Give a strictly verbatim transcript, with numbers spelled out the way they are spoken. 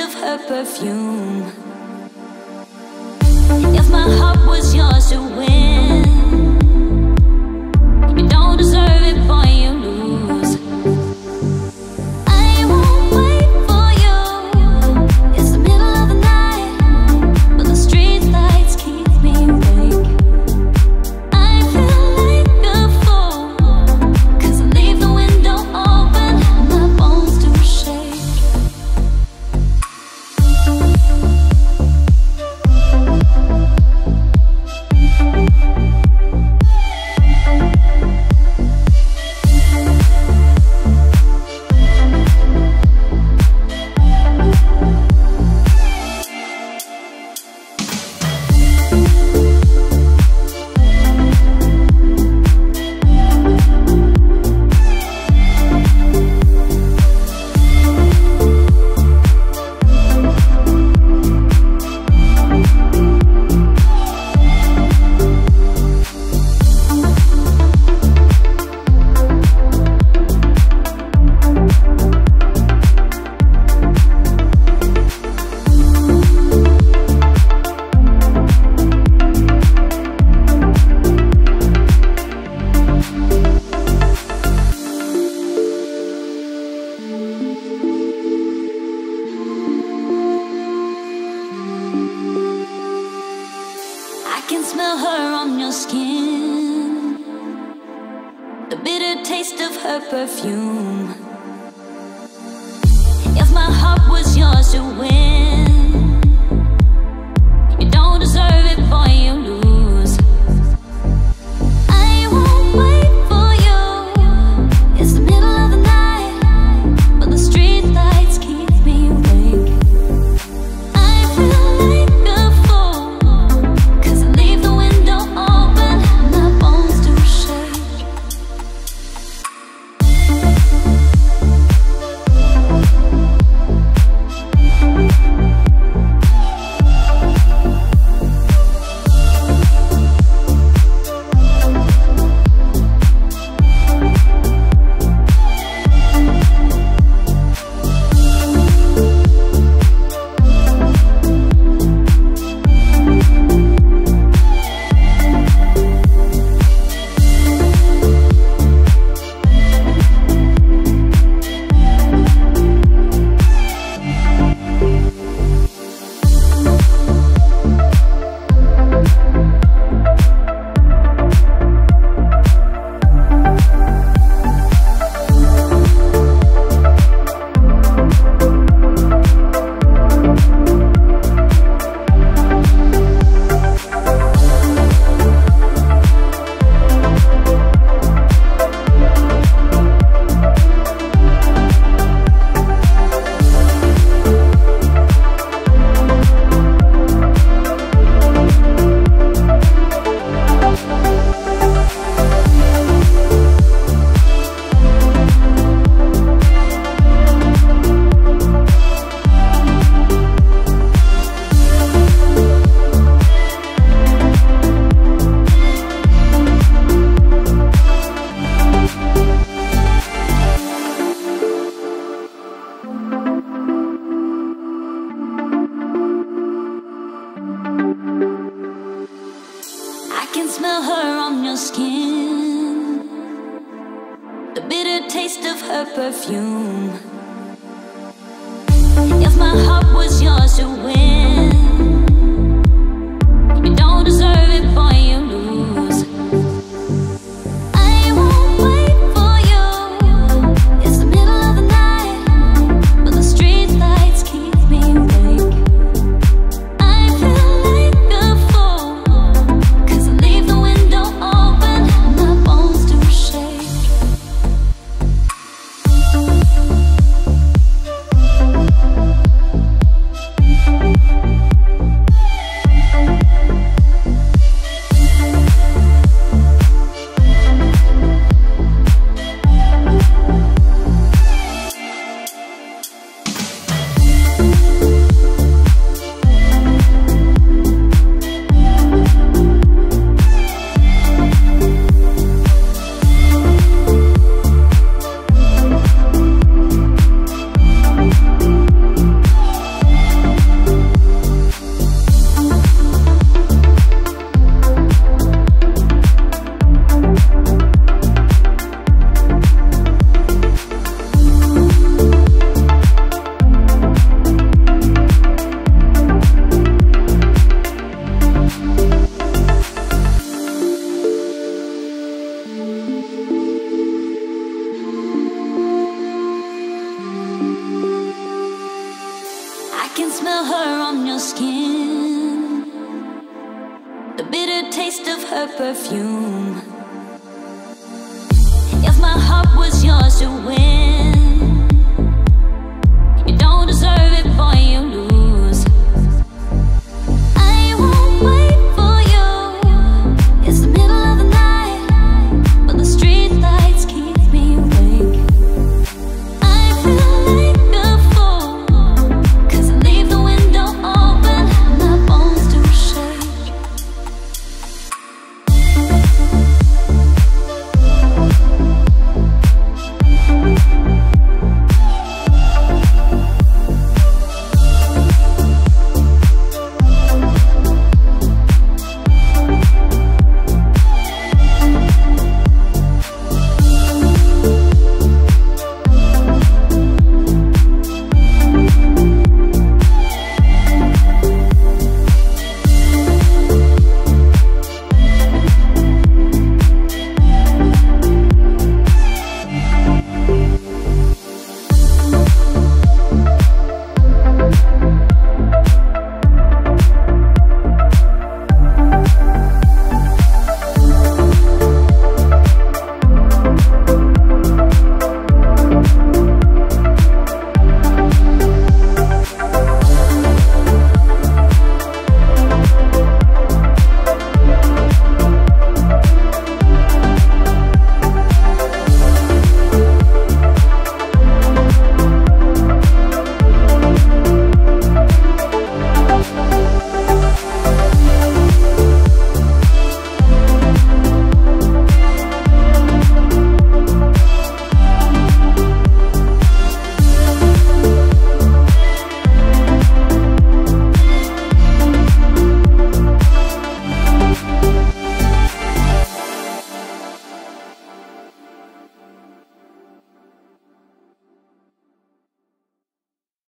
of her perfume. If my heart was yours to win, you don't deserve it, boy, you lose. I won't wait for you. It's the middle of the night, but the street lights keep me awake. I feel like a fool, 'cause I leave the window open and my bones do shake. I can smell her on your skin, the bitter taste of her perfume. If my heart was yours to win, you don't deserve it, boy, you lose. I won't wait for you. It's the middle of the night, but the street lights keep me awake. I feel like a fool, 'cause I leave the window open and my bones do shake. I can smell her on your skin, the bitter taste of her perfume. If my heart was yours to win, you don't deserve it, boy, you lose. I won't wait for you. It's the middle of the night, but the street lights keep me awake. I feel like a fool, 'cause I leave the window open and my bones do shake. can smell her on your skin, the bitter taste of her perfume. If my heart was yours to win, you don't deserve it, boy, you